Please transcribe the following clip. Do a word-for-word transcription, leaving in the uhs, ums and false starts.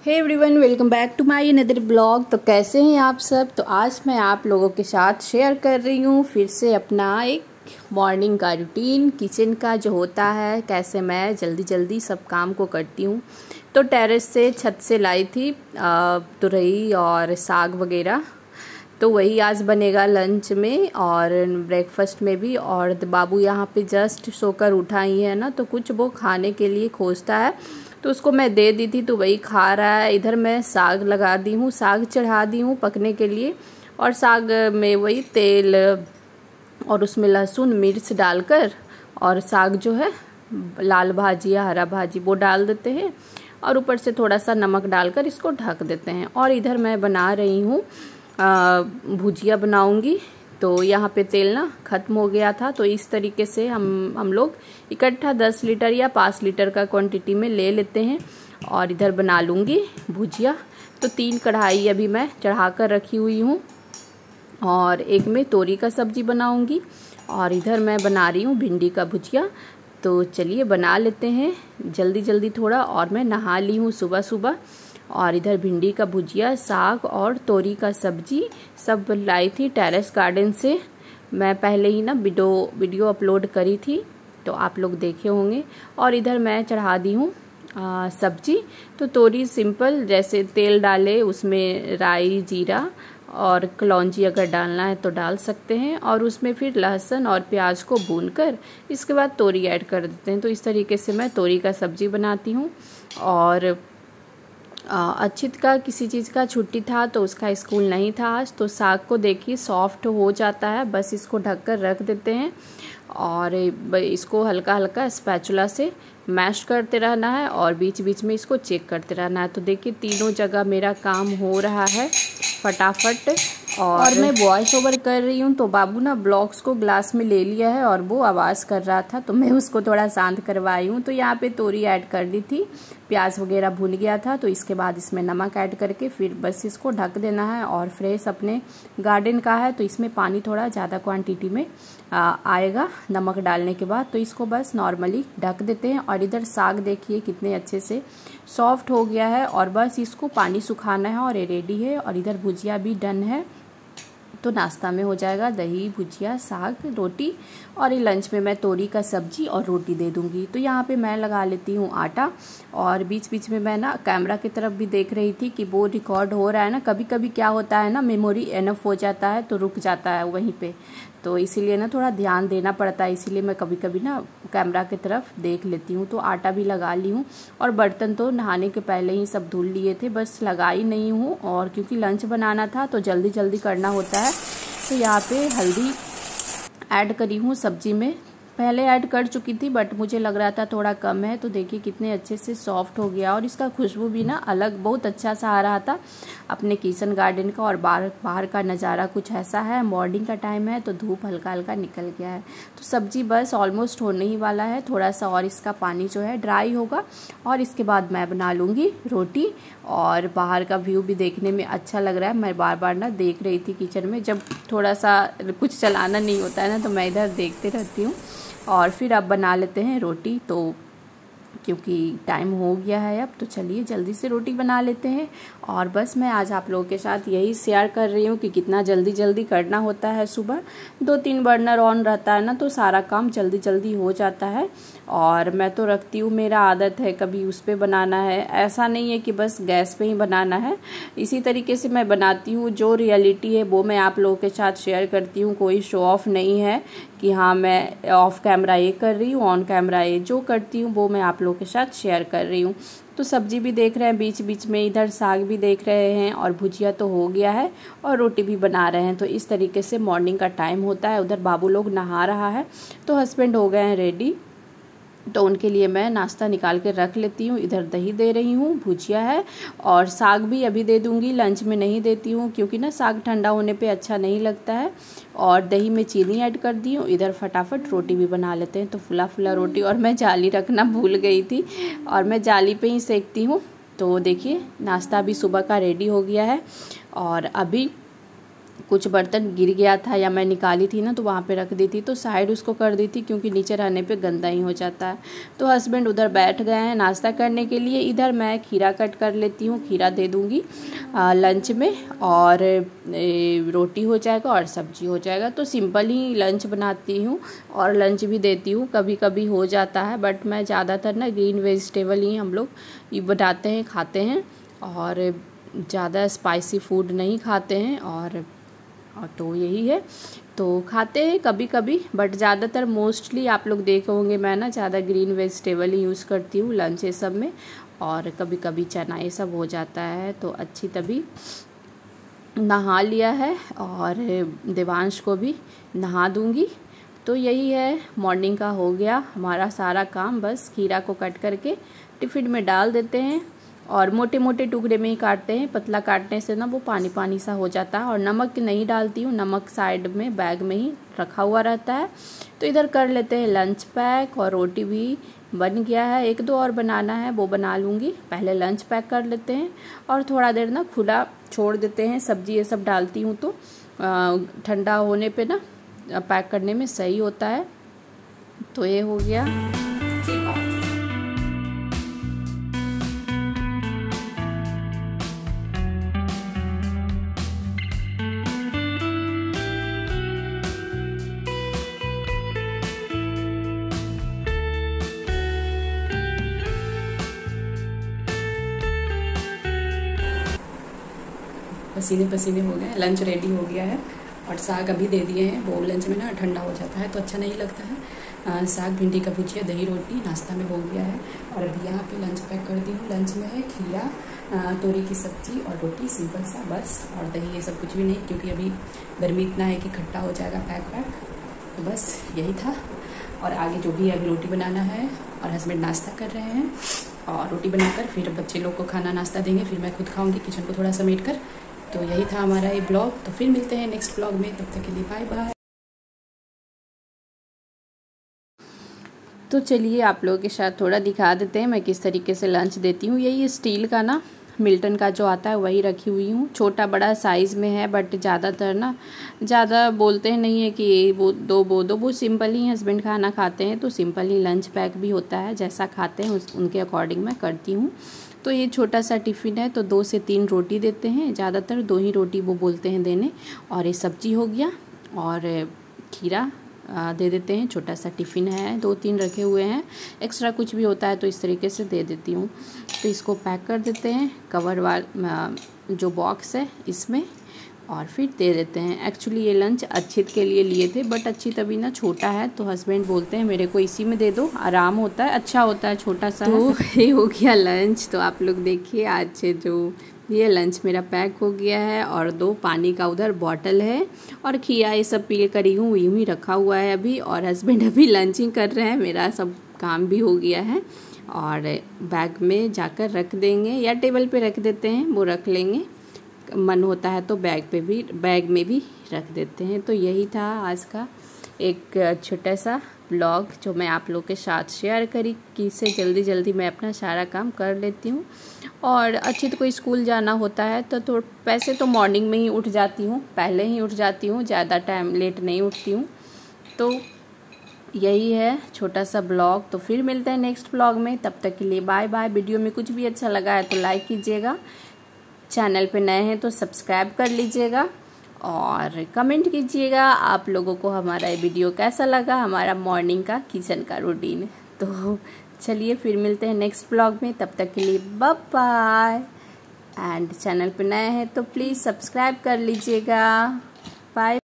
Hey everyone, welcome back to my another blog. तो कैसे हैं आप सब। तो आज मैं आप लोगों के साथ शेयर कर रही हूँ फिर से अपना एक मॉर्निंग का रूटीन, किचन का जो होता है, कैसे मैं जल्दी जल्दी सब काम को करती हूँ। तो टेरेस से छत से लाई थी तुरई और साग वगैरह, तो वही आज बनेगा लंच में और ब्रेकफास्ट में भी। और बाबू यहाँ पे जस्ट सोकर उठा ही है ना, तो कुछ वो खाने के लिए खोजता है, तो उसको मैं दे दी थी तो वही खा रहा है। इधर मैं साग लगा दी हूँ, साग चढ़ा दी हूँ पकने के लिए। और साग में वही तेल और उसमें लहसुन मिर्च डालकर, और साग जो है लाल भाजी या हरा भाजी वो डाल देते हैं, और ऊपर से थोड़ा सा नमक डालकर इसको ढक देते हैं। और इधर मैं बना रही हूँ भुजिया बनाऊंगी। तो यहाँ पे तेल ना ख़त्म हो गया था, तो इस तरीके से हम हम लोग इकट्ठा दस लीटर या पाँच लीटर का क्वांटिटी में ले लेते हैं। और इधर बना लूँगी भुजिया। तो तीन कढ़ाई अभी मैं चढ़ा कर रखी हुई हूँ, और एक में तोरी का सब्जी बनाऊँगी, और इधर मैं बना रही हूँ भिंडी का भुजिया। तो चलिए बना लेते हैं जल्दी जल्दी थोड़ा। और मैं नहा ली हूँ सुबह सुबह। और इधर भिंडी का भुजिया, साग और तोरी का सब्जी सब लाई थी टेरेस गार्डन से। मैं पहले ही ना वीडियो वीडियो अपलोड करी थी, तो आप लोग देखे होंगे। और इधर मैं चढ़ा दी हूँ सब्जी। तो तोरी सिंपल, जैसे तेल डाले उसमें राई जीरा और कलौंजी अगर डालना है तो डाल सकते हैं, और उसमें फिर लहसुन और प्याज को भूनकर इसके बाद तोरी ऐड कर देते हैं। तो इस तरीके से मैं तोरी का सब्जी बनाती हूँ। और अक्षित का किसी चीज़ का छुट्टी था, तो उसका स्कूल नहीं था आज। तो साग को देखिए सॉफ्ट हो जाता है, बस इसको ढककर रख देते हैं, और इसको हल्का हल्का स्पैचुला से मैश करते रहना है, और बीच बीच में इसको चेक करते रहना है। तो देखिए तीनों जगह मेरा काम हो रहा है फटाफट। और, और मैं वॉइस ओवर कर रही हूँ, तो बाबू ना ब्लॉक्स को ग्लास में ले लिया है और वो आवाज़ कर रहा था, तो मैं उसको थोड़ा शांत करवाई हूँ। तो यहाँ पे तोरी ऐड कर दी थी, प्याज वगैरह भून गया था, तो इसके बाद इसमें नमक ऐड करके फिर बस इसको ढक देना है। और फ्रेश अपने गार्डन का है, तो इसमें पानी थोड़ा ज़्यादा क्वान्टिटी में आ, आएगा नमक डालने के बाद। तो इसको बस नॉर्मली ढक देते हैं। और इधर साग देखिए कितने अच्छे से सॉफ्ट हो गया है, और बस इसको पानी सुखाना है और ये रेडी है। और इधर भुजिया भी डन है, तो नाश्ता में हो जाएगा दही भुजिया साग रोटी। और ये लंच में मैं तोरी का सब्जी और रोटी दे दूंगी। तो यहाँ पे मैं लगा लेती हूँ आटा। और बीच बीच में मैं ना कैमरा की तरफ भी देख रही थी कि वो रिकॉर्ड हो रहा है ना। कभी कभी क्या होता है ना, मेमोरी एनफ हो जाता है तो रुक जाता है वहीं पे, तो इसीलिए ना थोड़ा ध्यान देना पड़ता है। इसीलिए मैं कभी कभी ना कैमरा की तरफ देख लेती हूँ। तो आटा भी लगा ली हूँ, और बर्तन तो नहाने के पहले ही सब धुल लिए थे, बस लगाई नहीं हूँ। और क्योंकि लंच बनाना था तो जल्दी जल्दी करना होता है। तो यहाँ पे हल्दी ऐड करी हूँ सब्जी में, पहले ऐड कर चुकी थी बट मुझे लग रहा था थोड़ा कम है। तो देखिए कितने अच्छे से सॉफ्ट हो गया, और इसका खुशबू भी ना अलग बहुत अच्छा सा आ रहा था अपने किचन गार्डन का। और बाहर बाहर का नज़ारा कुछ ऐसा है, मॉर्निंग का टाइम है तो धूप हल्का हल्का निकल गया है। तो सब्जी बस ऑलमोस्ट होने ही वाला है, थोड़ा सा और इसका पानी जो है ड्राई होगा, और इसके बाद मैं बना लूँगी रोटी। और बाहर का व्यू भी देखने में अच्छा लग रहा है। मैं बार बार ना देख रही थी किचन में, जब थोड़ा सा कुछ चलाना नहीं होता है ना, तो मैं इधर देखते रहती हूँ। और फिर अब बना लेते हैं रोटी, तो क्योंकि टाइम हो गया है अब, तो चलिए जल्दी से रोटी बना लेते हैं। और बस मैं आज आप लोगों के साथ यही शेयर कर रही हूँ कि कितना जल्दी जल्दी करना होता है। सुबह दो तीन बर्नर ऑन रहता है ना, तो सारा काम जल्दी जल्दी हो जाता है। और मैं तो रखती हूँ, मेरा आदत है कभी उस पर बनाना है, ऐसा नहीं है कि बस गैस पे ही बनाना है। इसी तरीके से मैं बनाती हूँ, जो रियलिटी है वो मैं आप लोगों के साथ शेयर करती हूँ। कोई शो ऑफ नहीं है कि हाँ मैं ऑफ कैमरा ये कर रही हूँ, ऑन कैमरा ये, जो करती हूँ वो मैं आप लोगों के साथ शेयर कर रही हूँ। तो सब्जी भी देख रहे हैं बीच बीच में, इधर साग भी देख रहे हैं, और भुजिया तो हो गया है, और रोटी भी बना रहे हैं। तो इस तरीके से मॉर्निंग का टाइम होता है। उधर बाबू लोग नहा रहा है, तो हस्बैंड हो गए हैं रेडी, तो उनके लिए मैं नाश्ता निकाल के रख लेती हूँ। इधर दही दे रही हूँ, भुजिया है, और साग भी अभी दे दूँगी, लंच में नहीं देती हूँ क्योंकि ना साग ठंडा होने पे अच्छा नहीं लगता है। और दही में चीनी ऐड कर दी हूँ। इधर फटाफट रोटी भी बना लेते हैं। तो फुला फुला रोटी, और मैं जाली रखना भूल गई थी, और मैं जाली पे ही सेकती हूँ। तो देखिए नाश्ता भी सुबह का रेडी हो गया है। और अभी कुछ बर्तन गिर गया था या मैं निकाली थी ना तो वहाँ पे रख दी थी, तो साइड उसको कर दी थी क्योंकि नीचे रहने पे गंदा ही हो जाता है। तो हस्बैंड उधर बैठ गए हैं नाश्ता करने के लिए, इधर मैं खीरा कट कर लेती हूँ, खीरा दे दूँगी लंच में, और ए, रोटी हो जाएगा और सब्जी हो जाएगा। तो सिंपल ही लंच बनाती हूँ और लंच भी देती हूँ, कभी कभी हो जाता है, बट मैं ज़्यादातर ना ग्रीन वेजिटेबल ही हम लोग ये बनाते हैं खाते हैं, और ज़्यादा स्पाइसी फूड नहीं खाते हैं। और, और तो यही है, तो खाते हैं कभी कभी, बट ज़्यादातर मोस्टली आप लोग देखे होंगे मैं ना ज़्यादा ग्रीन वेजिटेबल ही यूज़ करती हूँ लंच ये सब में, और कभी कभी चना ये सब हो जाता है। तो अच्छी तभी नहा लिया है और देवांश को भी नहा दूँगी। तो यही है, मॉर्निंग का हो गया हमारा सारा काम। बस खीरा को कट करके टिफ़िन में डाल देते हैं और मोटे मोटे टुकड़े में ही काटते हैं, पतला काटने से ना वो पानी पानी सा हो जाता है। और नमक नहीं डालती हूँ, नमक साइड में बैग में ही रखा हुआ रहता है। तो इधर कर लेते हैं लंच पैक, और रोटी भी बन गया है, एक दो और बनाना है वो बना लूँगी। पहले लंच पैक कर लेते हैं और थोड़ा देर ना खुला छोड़ देते हैं, सब्जी ये सब डालती हूँ तो ठंडा होने पे ना पैक करने में सही होता है। तो ये हो गया। पसीने पसीने हो गए, लंच रेडी हो गया है और साग अभी दे दिए हैं। वो लंच में ना ठंडा हो जाता है तो अच्छा नहीं लगता है। आ, साग भिंडी का भुजिया दही रोटी नाश्ता में हो गया है। और अभी यहाँ पे लंच पैक कर दी हूँ। लंच में है खीरा, तोरी की सब्जी और रोटी, सिंपल सा बस, और दही ये सब कुछ भी नहीं, क्योंकि अभी गर्मी इतना है कि खट्टा हो जाएगा पैक पैक। तो बस यही था। और आगे जो भी है अभी रोटी बनाना है, और हस्बैंड नाश्ता कर रहे हैं, और रोटी बनाकर फिर बच्चे लोग को खाना नाश्ता देंगे, फिर मैं खुद खाऊँगी किचन को थोड़ा समेट कर। तो यही था हमारा ये ब्लॉग। तो फिर मिलते हैं नेक्स्ट ब्लॉग में, तब तक के लिए बाय बाय। तो चलिए आप लोगों के साथ थोड़ा दिखा देते हैं मैं किस तरीके से लंच देती हूँ। यही स्टील का ना मिल्टन का जो आता है वही रखी हुई हूँ, छोटा बड़ा साइज़ में है, बट ज़्यादातर ना ज़्यादा बोलते हैं नहीं है कि ये वो दो वो दो, वो सिंपल ही हस्बैंड खाना खाते हैं तो सिंपल ही लंच पैक भी होता है, जैसा खाते हैं उस उनके अकॉर्डिंग मैं करती हूँ। तो ये छोटा सा टिफ़िन है, तो दो से तीन रोटी देते हैं, ज़्यादातर दो ही रोटी वो बोलते हैं देने। और ये सब्जी हो गया और खीरा दे देते हैं, छोटा सा टिफ़िन है, दो तीन रखे हुए हैं, एक्स्ट्रा कुछ भी होता है तो इस तरीके से दे देती हूँ। तो इसको पैक कर देते हैं कवर वाल जो बॉक्स है इसमें, और फिर दे देते हैं। एक्चुअली ये लंच अच्छित के लिए लिए थे, बट अच्छित अभी ना छोटा है तो हस्बैंड बोलते हैं मेरे को इसी में दे दो, आराम होता है, अच्छा होता है, छोटा सा। तो ये हो गया लंच। तो आप लोग देखिए आज जो ये लंच मेरा पैक हो गया है, और दो पानी का उधर बॉटल है, और खीरा ये सब पी करी हूँ यूँ ही रखा हुआ है अभी। और हस्बैंड अभी लंचिंग कर रहे हैं, मेरा सब काम भी हो गया है, और बैग में जाकर रख देंगे या टेबल पे रख देते हैं, वो रख लेंगे, मन होता है तो बैग पे भी बैग में भी रख देते हैं। तो यही था आज का एक छोटा सा ब्लॉग जो मैं आप लोग के साथ शेयर करी, कि इससे जल्दी जल्दी मैं अपना सारा काम कर लेती हूँ। और अच्छी को स्कूल जाना होता है तो तो वैसे तो मॉर्निंग में ही उठ जाती हूँ, पहले ही उठ जाती हूँ, ज़्यादा टाइम लेट नहीं उठती हूँ। तो यही है छोटा सा ब्लॉग। तो फिर मिलते हैं नेक्स्ट ब्लॉग में, तब तक के लिए बाय बाय। वीडियो में कुछ भी अच्छा लगा है तो लाइक कीजिएगा, चैनल पे नए हैं तो सब्सक्राइब कर लीजिएगा, और कमेंट कीजिएगा आप लोगों को हमारा ये वीडियो कैसा लगा, हमारा मॉर्निंग का किचन का रूटीन। तो चलिए फिर मिलते हैं नेक्स्ट ब्लॉग में, तब तक के लिए बाय बाय। एंड चैनल पे नए हैं तो प्लीज़ सब्सक्राइब कर लीजिएगा। बाय।